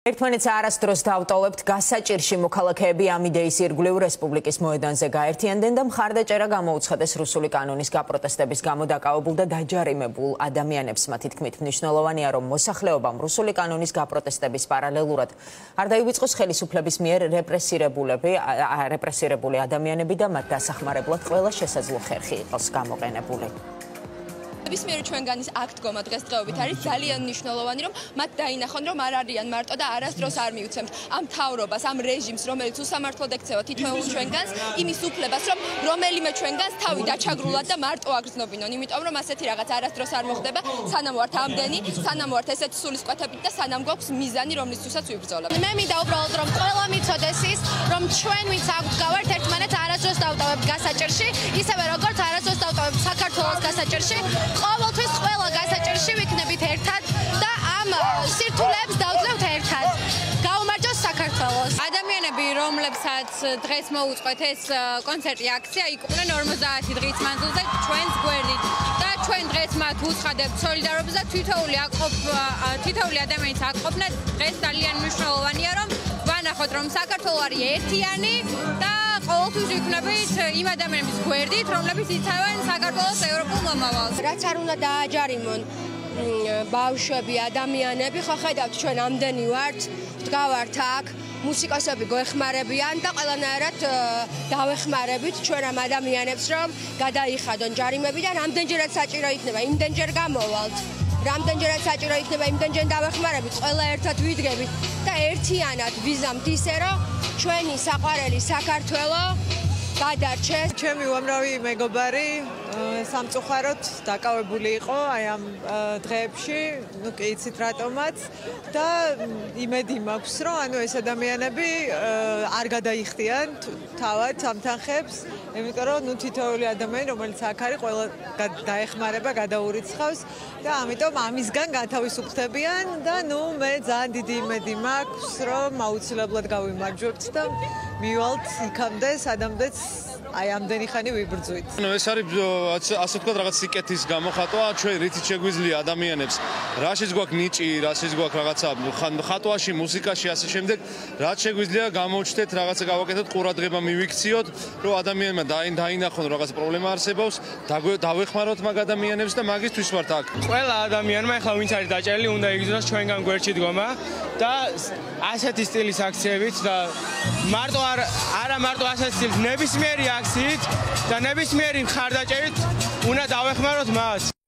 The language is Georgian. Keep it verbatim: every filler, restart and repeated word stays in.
ერთმანეთს არასდროს დავტოვებთ, გასაჭირში მოქალაქეები ამ იდეის ირგვლივ რესპუბლიკის მოედანზე გაერთიანდნენ და მხარდაჭერა გამოუცხადეს რუსული კანონის გაპროტესტების გამო დაკავებულ და დაჯარიმებულ ადამიანებს. მათი თქმით, მნიშვნელოვანია, რომ მოსახლეობამ რუსული კანონის გაპროტესტების პარალელურად არ დაივიწყოს ხელისუფლების მიერ რეპრესირებულები, რეპრესირებული ადამიანები და მათ დასახმარებლად ყველა შესაძლო ხერხი იყოს გამოყენებული. Bismieri ჩვენგანის აქტ გომა დღესდღეობით არის ძალიან მნიშვნელოვანი, რომ მათ დაინახონ, რომ არ არიან მარტო და არასდროს არ მიუცემთ ამ თავრობას, ამ რეჟიმს, რომელიც უსამართლოდ ექცევა თითოეულ ჩვენგანს, იმის უფლებას, რომ რომელიმე ჩვენგანს თავი დაჩაგრულად და მარტო აგრძნობინონ, იმიტომ რომ ასეთი რაღაც არასდროს არ მოხდება, სანამ ვართ ამდენი, სანამ ვართ ესეთი სულისკვეთებით და სანამ გვაქვს მიზანი, რომლისთვისაც ვიბრძოლებთ. მე მინდა უბრალოდ რომ ყველა მიცოდეს ის, რომ ჩვენ ვინც აქვთ გავართ ერთმანეთს არასდროს დავტოვებთ გასაჭირში, ისევე როგორც არასდროს დავტოვებთ საქართველოს გასაჭირში. ყოველთვის ყველა გასაჭირში ვიქნებით ერთად და ამ სირთულეებს დავძლევთ ერთად. გაუმარჯოს საქართველოს. ადამიანები, რომლებსაც დღეს მოუწყვეთ ეს კონცერტი აქცია, იყვნენ ორმოცდაათი დღის მანძილზე ჩვენს გვერდით და ჩვენ დღეს მათ ვუცხადებთ სოლიდარობას და თითოეული აკყოფ თითოეული ადამიანის აკყოფნა დღეს ძალიან მნიშვნელოვანია, რომ ვანახოთ, რომ საქართველო არის ერთიანი და ყოველთვის ვიქნებით იმ ადამიანების გვერდით, რომლებიც იცავენ საქართველოს ევროპულ მომავალს. რაც არ უნდა დააჯარიმონ ბავშვები, ადამიანები, ხო ხედავთ ჩვენ ამდენი ვართ, ვდგავართ აქ, მუსიკოსები გვეხმარებიან და ყველანაირად დავეხმარებით ჩვენ ამ ადამიანებს, რომ გადაიხადონ ჯარიმები და რამდენჯერაც საჭირო იქნება, იმდენჯერ გამოვალთ. რამდენჯერაც საჭირო იქნება, იმდენჯერ დავეხმარებით, ყველა ერთად ვიდგებით და ერთიანად ვიზამთ ისე, რომ ჩვენი საყვარელი საქართველო გადარჩეს. ჩემი უამრავი მეგობარი სამწუხაროდ დაკავებული იყო აი ამ დღეებში, ну კი იცით რატომაც და იმედი მაქვს, რომ ანუ ეს ადამიანები არ გადაიხდიან თავად ამ თანხებს, იმიტომ რომ ну თითოეული ადამიანი, რომელიც აქ არის, ყველა დაეხმარება, გადაურიცხავს და ამიტომ ამისგან გათავისუფლდებიან და ну მე ძალიან დიდი იმედი მაქვს, რომ აუცილებლად გავიმარჯვებთ და მივალთ იქამდე, სადამდეც აი ამდენი ხანი ვიბრძვით. ნუ ეს არის ასე ვთქვათ რაღაც სიკეთის გამოხატვა, ჩვენ რითიც შეგვიძლია ადამიანებს, რაშიც გვაქვს ნიჭი, რაშიც გვაქვს რაღაცა ხატვაში, მუსიკაში, ასე შემდეგ, რაც შეგვიძლია გამოვჩნდეთ, რაღაცა გავაკეთოთ, ყურადღება მივიქციოთ, რომ ადამიანმა დაინახონ რაღაც პრობლემა არსებობს, დავეხმაროთ მაგ ადამიანებს და მაგისთვის ვართ აქ. ყველა ადამიანმა ახლა ვინც არის დაჭერილი, უნდა იგრძნოს ჩვენგან გვერდში დგომა და ასეთი სტილის აქციებით და მარტო არა მარტო ასეთი სტილის ნებისმიერი აქციით და ნებისმიერი მხარდაჭერით უნდა დავეხმაროთ მას.